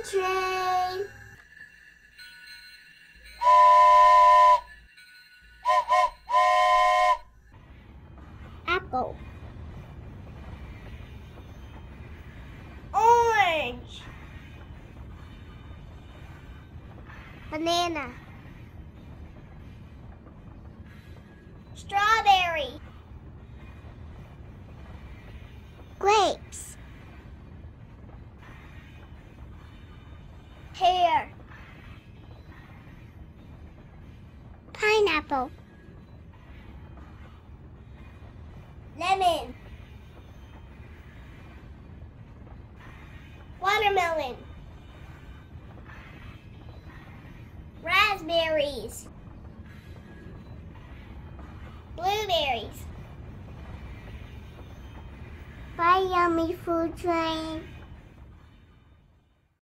train. Apple. Orange. Banana. Strawberry. Grapes. Pear. Pineapple. Lemon. Watermelon. Raspberries. Blueberries. Bye, Yummy Food Train.